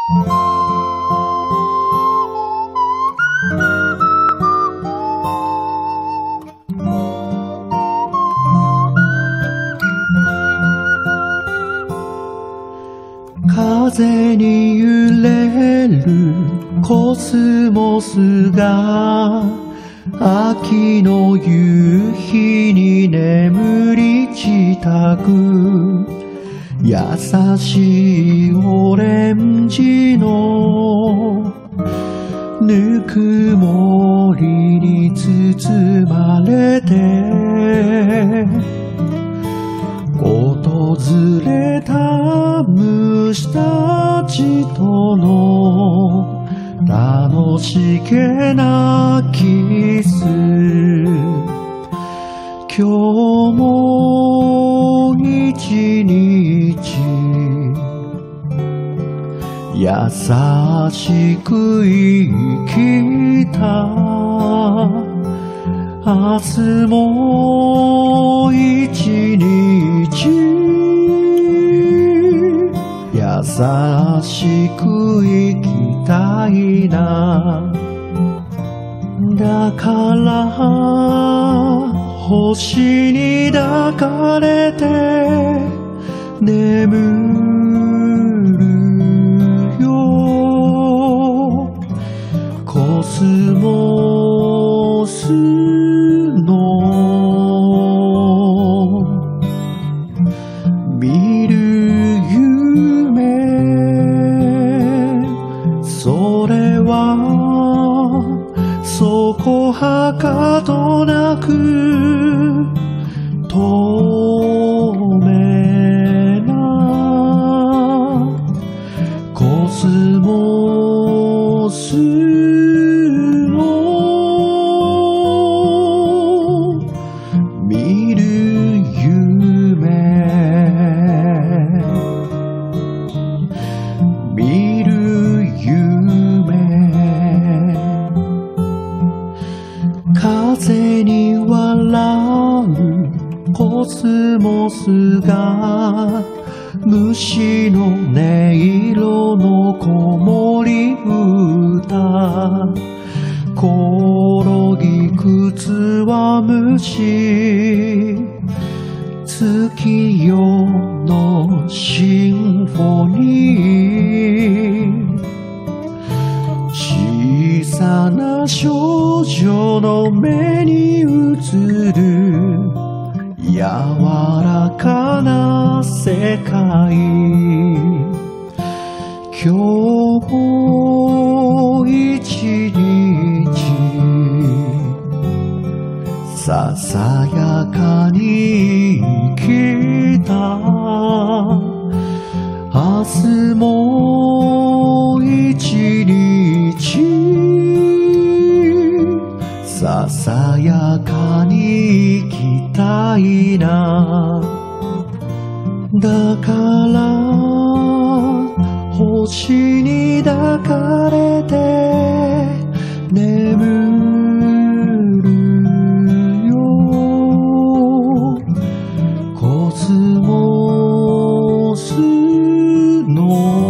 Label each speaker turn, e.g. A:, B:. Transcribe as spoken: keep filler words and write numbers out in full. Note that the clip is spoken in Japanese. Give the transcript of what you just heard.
A: 風に揺れるコスモスが秋の夕日に眠り支度優しいオレンジのぬくもりに包まれて訪れた虫たちとの楽しげなキス今日も一日優しく生きた明日も一日優しく生きたいなだから星に抱かれて眠るよコスモス見る夢それはそこはかとなく透明なコスモスの見る見る夢風に笑うコスモスが虫の音色の子守歌転ぎくつは虫月夜のシンフォニー小さな少女の目に映る柔らかな世界今日も一日ささやかに生きた明日も一日ささやかに生きたいなだから星に抱かれて眠るよコスモスの